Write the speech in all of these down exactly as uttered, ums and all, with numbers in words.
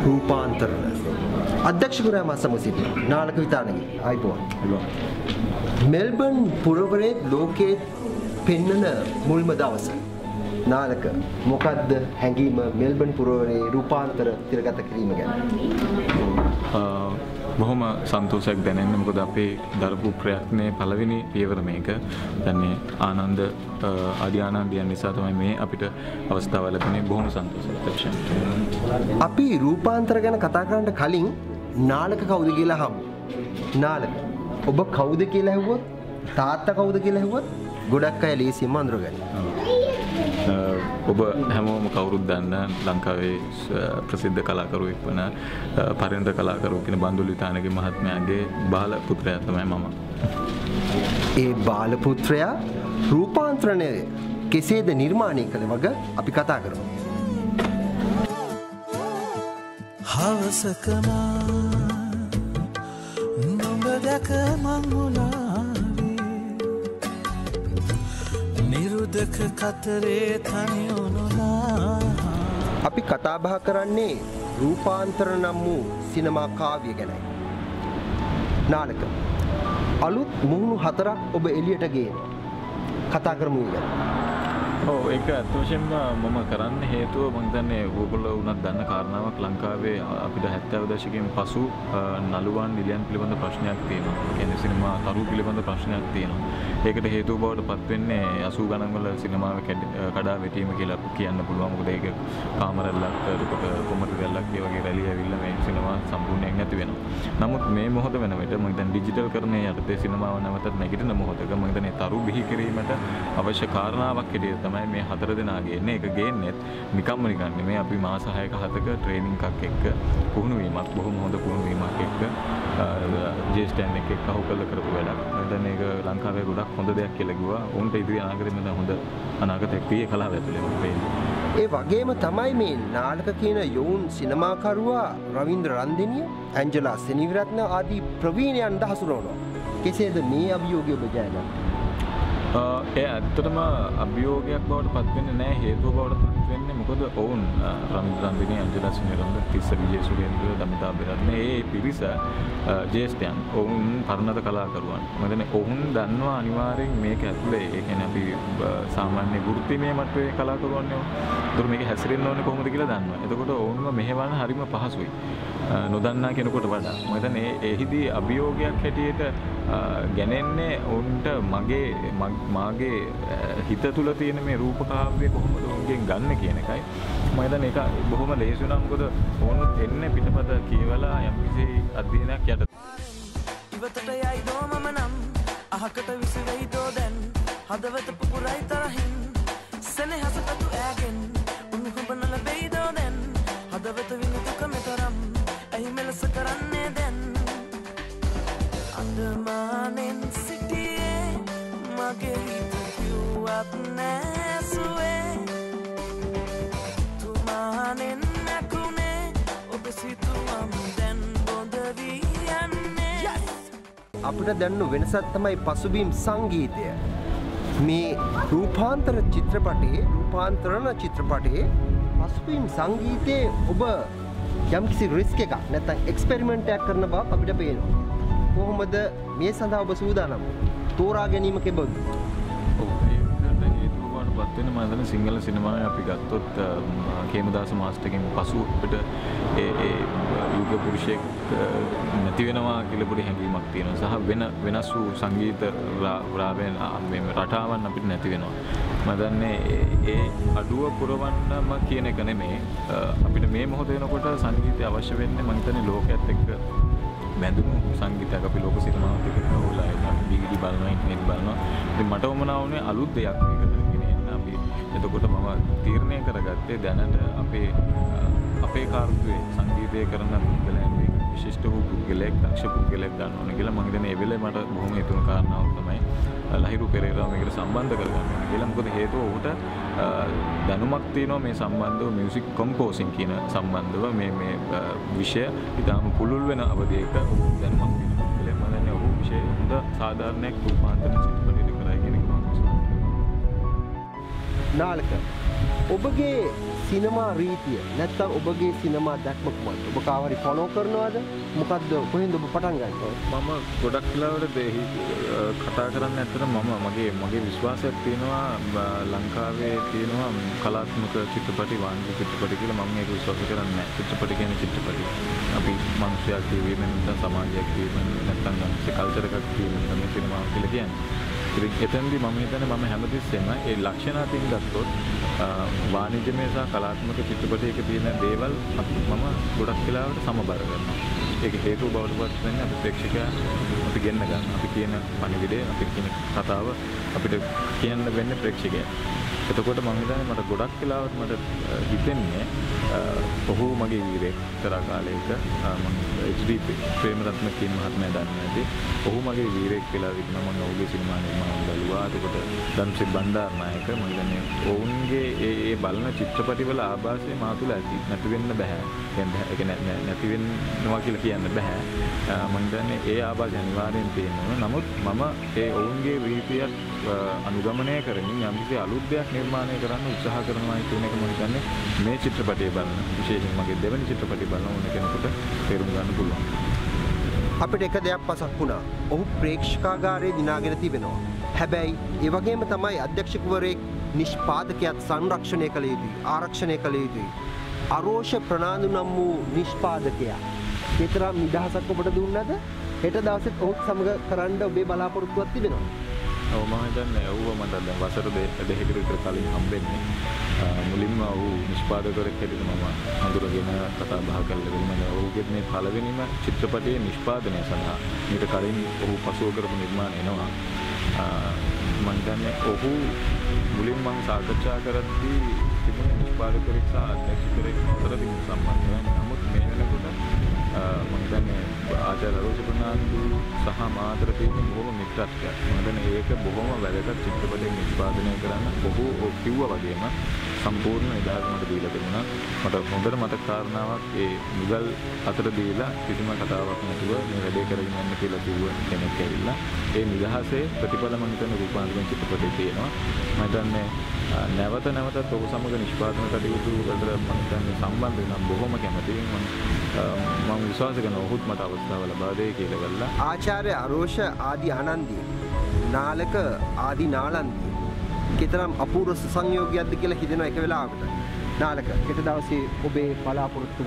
රූපාන්තරණ අධ්‍යක්ෂකවරයා මසම සිටිනවා නාලක විතානගේ ආයිබෝන් මෙල්බන් පුරවරේ ලෝකයේ පෙන්වන මුල්ම දවස නාලක මොකද්ද හැඟීම මෙල්බන් පුරවරේ රූපාන්තර තිරගත කිරීම ගැන බොහොම සන්තෝෂයක් දැනෙන්නේ මොකද අපේ දරපු ප්‍රයත්නයේ පළවෙනි පියවර මේක දැන් මේ ආනන්ද ආදිආනන්දයන් නිසා තමයි මේ අපිට අවස්ථාව ලැබුණේ බොහොම සන්තෝෂයි අපි රූපාන්තර ගැන කතා කරන්න කලින් නාලක කවුද කියලා අහමු නාලක ඔබ කවුද කියලා ඇහුවොත් තාත්තා කවුද කියලා ඇහුවොත් ගොඩක් අය ලේසියෙන්ම අඳුරගන්නවා ඔබ හැමෝම කවුරුත් දන්න ලංකාවේ ප්‍රසිද්ධ කලාකරුවෙක් වන පරිණත කලාකරුවෙක් කියන බන්දුල විතානගේ මහත්මයාගේ බාල පුත්‍රයා තමයි මම. ඒ බාල පුත්‍රයා රූපාන්තරණය කෙසේද නිර්මාණය කළ වග අපි කතා කරමු. හවසකම නුඹ දැක මං නිරුදක කතරේ තනියුණුනා අපි කතා බහ කරන්නේ රූපාන්තර නම් වූ සිනමා කාව්‍ය ගැනයි. නාලක අලුත් මුහුණු හතරක් ඔබ එළියට ගේනවා. කතා කරමු ගැන. ඔව් ඒක අත් වශයෙන්ම මම කරන්න හේතුව මම හිතන්නේ ඕගොල්ලෝ උනත් දන්න කාරණාවක් ලංකාවේ අපිට හැත්තෑ දශකයෙන් පසු නළුවන් නිලියන් පිළිබඳ ප්‍රශ්නයක් තියෙනවා. ඒ කියන්නේ සිනමා තරු පිළිබඳ ප්‍රශ්නයක් තියෙනවා. ඒකට හේතුව බවට පත් වෙන්නේ අසූ ගණන් වල සිනමාව කඩා වැටීම කියලා කියන්න පුළුවන්. මොකද ඒක කාමරල්ලක් රුපක කොමඩ රැල්ලක් ඒ වගේ රැලි ඇවිල්ලා මේ සිනමා සම්පූර්ණයෙන් නැති වෙනවා. නමුත් මේ මොහොත වෙන විට මම හිතන්නේ ඩිජිටල් කරන්නේ යටතේ සිනමාව නැවතත් නැගිටින මොහොතක මම හිතන්නේ තරු බිහි කිරීමට අවශ්‍ය කාරණාවක් හැටියට තමයි මේ හතර දෙනා ගේන්නේ. ඒක ගේන්නේ නිකම්ම නිකන් නෙමෙයි අපි මාස හයක හතක ට්‍රේනින් එකක් එක්ක පුහුණු වීමක් බොහොම හොඳ පුහුණු වීමක් එක්ක ජේස්ටන් එක එක්ක හොකල කරපු වැඩක්. දැන් මේක ලංකාවේ ගොඩක් හොඳ දෙයක් කියලා කිව්වා. උන්ට ඉදිරි අනාගතේ මම හොඳ අනාගතයක් පියේ කලාව ඇතුලේ මම පේන්නේ. ඒ වගේම තමයි මේ නාලක කියන යෝන් සිනමාකරුවා රවීන්ද්‍ර රන්දෙනිය, ඇන්ජලා සෙනවිරත්න ආදී ප්‍රවීණයන් දහසුරවනවා. කෙසේද මේ අභියෝගය ඔබ ජයගත්තේ? ඒ ඇත්තටම අභියෝගයක් බවට පත් වෙන්නේ නැහැ හේතුව බවට පත් වෙන්නේ මොකද ඔවුන් රවීන්ද්‍ර රන්දිනේ අංජලා සෙනවිරත්න තිස්ස විජේසුරේන්ද්‍ර දමිතා බෙරත්න ඒ පිරිස ජේෂ්ඨයන් ඔවුන් පරණත කලාකරුවන් මම හිතන්නේ ඔවුන් දන්නවා අනිවාර්යෙන් මේක ඇතුලේ ඒ කියන්නේ අපි සාමාන්‍ය වෘත්තිමය මට්ටමේ කලාකරුවන් නේ. ඒතර මේක හැසිරෙන්න ඕනේ කොහොමද කියලා දන්නවා. එතකොට ඔවුන්ව මෙහෙවන්න හරිම පහසුයි. නොදන්නා කෙනෙකුට වඩා මම හිතන්නේ එහිදී අභියෝගයක් හැටියට ගැනෙන්නේ ඔවුන්ට මගේ මාගේ හිත තුළ තියෙන මේ රූප කාව්‍ය කොහොමද ඔවුන්ගෙන් ගන්න කියන එකයි. මම හිතන්නේ ඒක බොහොම ලේසි වුණා මොකද ඔවුන් එන්නේ පිටපත කියවලා යම්කිසි අධ්‍යයනයක් යට. ඉවතට යයි දෝමම නම් අහකට විසිරෙයි දෝ දැන් හදවත පුපුරයි තරහින් සෙනෙහසපතු ඈගෙන් උණුහුඹන ලැබෙයි දෝ දැන් හදවත විනුදුක මෙතරම් ඇයි මෙලස කරන්නේ දැන් අඳමානෙන් සිටියේ මගේ හිත කිව්වත් නැසුවේ තුමානෙන් නැකුනේ ඔබ සිතුවම් දැන් බොඳ වී යන්නේ අපිට දැනුණු වෙනසක් තමයි පසුබිම් සංගීතය. මේ රූපාන්තර චිත්‍රපටයේ රූපාන්තරණ චිත්‍රපටයේ පසුබිම් සංගීතයේ ඔබ යම්කිසි රිස්ක් එකක් නැත්නම් එක්ස්පෙරිමන්ට් එකක් කරන බව අපිට පේනවා. කොහොමද මේ සඳහා ඔබ සූදානම්? තෝරා ගැනීම කෙබඳුද? ඔව් ඒකට හේතුව වඩපත් වෙන මම හිතන්නේ සිංහල සිනමාවේ අපි ගත්තොත් කේමදාස මාස්ටර්ගෙන් පසු අපිට ඒ ඒ යුග පුරුෂයෙක් නැති වෙනවා කියලා පොඩි හැඟීමක් තියෙනවා. සහ වෙන වෙනස් වූ සංගීත රාවයන් මේ රටාවන් අපිට නැති වෙනවා. මම දන්නේ ඒ අඩුව පුරවන්නම කියන එක නෙමෙයි අපිට මේ මොහොත වෙනකොට සංගීතය අවශ්‍ය වෙන්නේ මම හිතන්නේ ලෝකයේත් එක්ක බැඳුණු සංගීතයක් අපි ලෝක සිනමාවත් එක්ක කවුලා ඒක ඩිග්‍රී බලනවා ඉන්ටර්නෙට් බලනවා. ඉතින් මට වමනා වුණේ අලුත් දෙයක් මේකට ගෙන එන්න අපි. එතකොට මම තීරණය කරගත්තේ දැනට අපේ අපේ කාර්යයේ සංගීතය කරන පුද්ගලයන් මේ විශිෂ්ට වූ පුද්ගලයෙක් දක්ෂ පුද්ගලයෙක් ගන්න ඕන කියලා මම හිතන්නේ ඒ වෙලේ මට බොහොම හිතුණු කාරණාවක් තමයි ලහිරු පෙරේරා මේකට සම්බන්ධ කරගන්න ඕන කියලා. මොකද හේතුව ඔහුට දැනුමක් තියෙනවා මේ සම්බන්ධව මියුසික් කම්පෝසින් කියන සම්බන්ධව මේ මේ විෂය ඉතාම පුළුල් වෙන අවධියක දැනුමක් තියෙනවා කියලා මම දන්නේ ඔහු විෂය හොඳ සාධාරණයක් රූපාන්තරණ චිත්‍රපටයකට කරයි කියන එක මම නාලක ඔබගේ සිනමා රීතිය නැත්නම් ඔබගේ සිනමා දැක්ම කොහොමද? ඔබ කාවරි ෆලෝ කරනවද? මොකද්ද කොහෙන්ද ඔබ පටන් ගන්නව? මම ගොඩක් වෙලාවට දෙහි කතා කරන්නේ ඇත්තටම මම මගේ මගේ විශ්වාසයක් තියෙනවා ලංකාවේ තියෙනවා කලාත්මක චිත්‍රපටි වාණිජ චිත්‍රපටි කියලා මම ඒක විශ්වාස කරන්නේ නැහැ. චිත්‍රපටි කියන්නේ චිත්‍රපටි. අපි මනුස්සයෙක් කියවීමෙන් නැත්නම් සමාජයක් කියවීමෙන් නැත්නම් යම්කිසි කල්චර් එකක් කියවීමෙන් තමයි සිනමාව කියලා කියන්නේ. එතෙන්දී මම හිතන්නේ මම හැමතිස්සෙම ඒ ලක්ෂණ අතින් ගත්තොත් වාණිජමය සහ කලාත්මක චිත්‍රපටයක තියෙන දේවල් මම ගොඩක් වෙලාවට සමබර කරනවා. ඒක හේතුව බවට පත් වෙන්නේ අපි ප්‍රේක්ෂකයා අපි ගෙන්න ගන්න. අපි කියන පණිවිඩය අපි කියන කතාව අපිට කියන්න වෙන්නේ ප්‍රේක්ෂකයා. එතකොට මම හිතන්නේ මට ගොඩක් වෙලාවට මට හිතෙන්නේ ඔහු මගේ වීරයෙක් කරා කාලයක මම එච් ඩී ප්‍රේමරත්න කියන මහත්මයා දන්නේ නැති. ඔහු මගේ වීරයෙක් කියලා විකුණන මම ඔහුගේ සිනමා නිර්මාණ බලුවා. එතකොට ධම්සිරි බණ්ඩාරනායක මම හිතන්නේ ඔවුන්ගේ ඒ ඒ බලන චිත්‍රපටිවල ආభాසය මා තුළ ඇති. නැති වෙන්න බෑ. ඒක නැති වෙන්නවා කියලා කියන්න බෑ. මම හිතන්නේ ඒ ආభాසය අනිවාර්යෙන් තියෙනවා. නමුත් මම ඒ ඔවුන්ගේ රීතියක් අනුගමනය කරමින් යම්කිසි අලුත් දෙයක් නිර්මාණය කරන්න උත්සාහ කරනවා කියන එක මම හිතන්නේ මේ චිත්‍රපටය බලන විශේෂයෙන් මගේ දෙවෙනි චිත්‍රපටය බලන ඕන කෙනෙකුට තේරුම් ගන්න පුළුවන්. අපිට එක දෙයක් පසක් වුණා. ඔහු ප්‍රේක්ෂකාගාරයේ දිනාගෙන තිබෙනවා. හැබැයි ඒ වගේම තමයි අධ්‍යක්ෂකවරයෙක් නිෂ්පාදකයාත් සංරක්ෂණය කළ යුතුයි, ආරක්ෂණය කළ යුතුයි. අරෝෂ ප්‍රනාන්දු නම් වූ නිෂ්පාදකයා විතරක් නිදහසක් ඔබට දුන්නද? හෙට දවසෙත් ඔහුත් සමග කරන්න ඔබේ බලාපොරොත්තුවක් තිබෙනවා. ඔව් මම හිතන්නේ ඔව්ව මට දැන් වසර දෙකකට විතර කලින් හම්බෙන්නේ. මුලින්ම ඔහු නිෂ්පාදකවරයෙක් හැටියට මම හඳුනගෙන කතා බහ කළා. මම ඔහුගේ මේ පළවෙනිම චිත්‍රපටයේ නිෂ්පාදනය සඳහා ඊට කලින් ඔහු පසුව කරපු නිර්මාණ එනවා. මම හිතන්නේ ඔහු මුලින් මම සාකච්ඡා කරද්දී තිබුණේ නිෂ්පාදකවරයෙක් සහ අධ්‍යක්ෂකවරයෙක් අතර තිබුණු සම්බන්ධය. නමුත් මේ වෙනකොට මම හිතන්නේ ආචාර්ය රෝෂ ප්‍රනාන්දු සහ මාතර තියෙන බොහොම මිත්‍රත්වයක්. මම හිතන්නේ ඒක බොහොම වැදගත් චිත්‍රපටයක් නිෂ්පාදනය කරන්න. ඔහු කිව්වා වගේම සම්පූර්ණ නිදහස මට දීලා තිබුණා. මට හොඳට මතක කාරණාවක් ඒ මුගල් අතර දීලා කිසිම කතාවක් නැතුව මේ වැඩේ කරගෙන යන්න කියලා කිව්ව කෙනෙක් ඇවිල්ලා ඒ නිදහසේ ප්‍රතිඵල මම හිතන්නේ රූපාන්තරණ චිත්‍රපටයේ තියෙනවා. මම හිතන්නේ නැවත නැවතත් ඔහු සමග නිෂ්පාදන කටයුතු වලට මම හිතන්නේ සම්බන්ධ වෙනවා බොහොම කැමතියි. මම මම විශ්වාස කරනවා ඔහුත් මට අවස්ථාව ලබා දෙයි කියලා ගල්ලා. ආචාර්ය අරෝෂ ආදි ආනන්දිය නාලක ආදි නාලන්දිය කතරම් අපූර්ව සංයෝගයක්ද කියලා හිතෙනවා එක වෙලාවකට. නාලක හෙට දවසේ ඔබේ බලාපොරොත්තු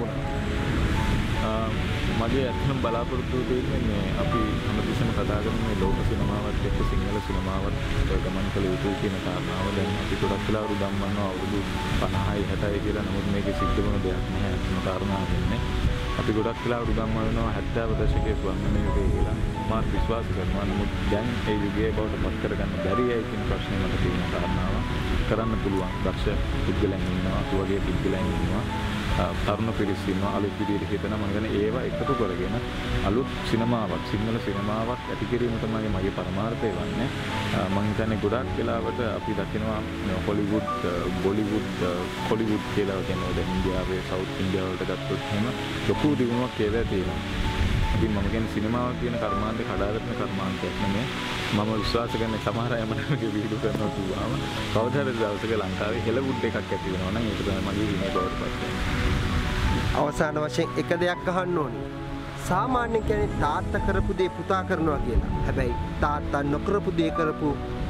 මොනවද? මගේ ඇත්තම බලාපොරොත්තු දෙන්නේ මේ අපි හැමතිස්සෙම කතා කරන මේ ලෝක සිනමාවත් එක්ක සිංහල සිනමාවත් ගමන් කළ යුතුයි කියන කාරණාව දැන් අපි ගොඩක් වෙලා අවුරුදු ගම්මනවා අවුරුදු පනහයි හැටයි කියලා. නමුත් මේකේ සිද්ධ වෙන දෙයක් නැහැ. අත්ම කාරණාව වෙන්නේ අපි ගොඩක් වෙලා අවුරුදු ගම්මනවා හැත්තෑ දශකයේ ස්වර්ණමය යුගය කියලා මාත් විශ්වාස කරනවා. නමුත් දැන් ඒ යුගයේ බවට පත් කරගන්න බැරි ඇයි කියන ප්‍රශ්නේ මට තියෙන කාරණාව. කරන්න පුළුවන් දක්ෂ පුද්ගලයන් ඉන්නවා, ඒ වගේ පුද්ගලයන් ඉන්නවා. තරුණ පිරිස ඉන්නවා අලුත් විදිහට හිතන මම හිතන්නේ ඒවා එකතු කරගෙන අලුත් සිනමාවක් සිංහල සිනමාවක් ඇති කිරීම තමයි මගේ පරමාර්ථය වන්නේ. මම හිතන්නේ ගොඩක් වෙලාවට අපි දකිනවා හොලිවුඩ් බොලිවුඩ් කොලිවුඩ් කියලා කියනවා දැන් ඉන්දියාවේ සවුත් ඉන්දියාව වලට ගත්තොත් එහෙම ලොකු දියුණුවක් ඒවා තියෙනවා. ඉතින් මම කියන්නේ සිනමාව කියන කර්මාන්තේ කඩාවැටෙන කර්මාන්තයක් නෙමෙයි. මම විශ්වාස කරන සමහර අය මට මේක වීඩියෝ කරනවා කිව්වම කවදා හරි දවසක ලංකාවේ හෙලවුඩ් එකක් ඇති වෙනවා නම් ඒක තමයි මගේ විනය බවට පත් වෙන්නේ. අවසාන වශයෙන් එක දෙයක් අහන්න ඕනේ. සාමාන්‍යයෙන් කියන්නේ තාත්තා කරපු දේ පුතා කරනවා කියලා. හැබැයි තාත්තා නොකරපු දේ කරපු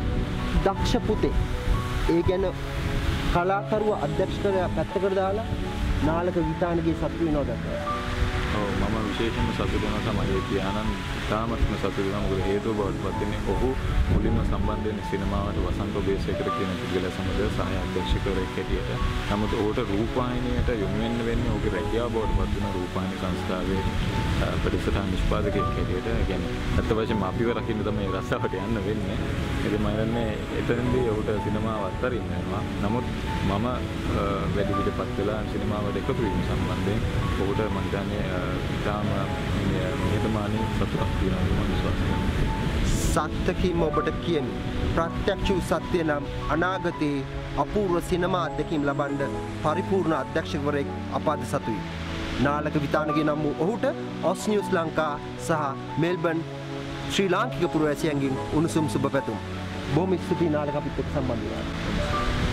දක්ෂ පුතේ. ඒ කියන්නේ කලාකරුවා අධ්‍යක්ෂකවරයා පැත්තකට දාලා නාලක විතානගේ සතු වෙනවද? ඔව් මම විශේෂයෙන්ම සතුටු වෙනවා තමයි පියාණන් තාමත්ම සතුටු වෙනවා. මොකද හේතුව බවට පත් වෙන්නේ ඔහු මුලින්ම සම්බන්ධ වෙන්නේ සිනමාවට වසන්ත ඔබේසේකර කියන පුද්ගලයා සමග සහාය අධ්‍යක්ෂකවරයෙක් හැටියට. නමුත් ඔහුට රූපවාහිනියට යොමු වෙන්න වෙන්නේ ඔහුගේ රැකියාව බවට පත් වෙන රූපවාහිනී සංස්ථාවේ ප්‍රතිසටහන් නිෂ්පාදකයෙක් හැටියට. ඒ කියන්නේ අත්ත වශයෙන්ම අපිව රකින්න තමයි රස්සාවට යන්න වෙන්නේ. ඉතින් මම හිතන්නේ එතනදී ඔහුට සිනමාව අත්හරින්න වෙනවා. නමුත් මම වැඩි විදිහට වෙලා සිනමාවට එකතු වීම සම්බන්ධයෙන් ඔහුට මම හිතන්නේ ඉතාම නිහතමානී සතුටක් තියෙනවා මම විශ්වාස කරනවා. සත්‍යකීම ඔබට කියමි. ප්‍රත්‍යක්ෂ වූ සත්‍ය නම් අනාගතයේ අපූර්ව සිනමා අත්දැකීම් ලබන්න පරිපූර්ණ අධ්‍යක්ෂකවරයෙක් අප අද සතුයි. නාලක විතානගේ නම් වූ ඔහුට ඔස් නිවුස් ලංකා සහ මෙල්බන් ශ්‍රී ලාංකික පුරවැසියන්ගෙන් උණුසුම් සුබ පැතුම්. බොහොම ස්තුතියි නාලක අපිත් එක්ක සම්බන්ධ වුණාට.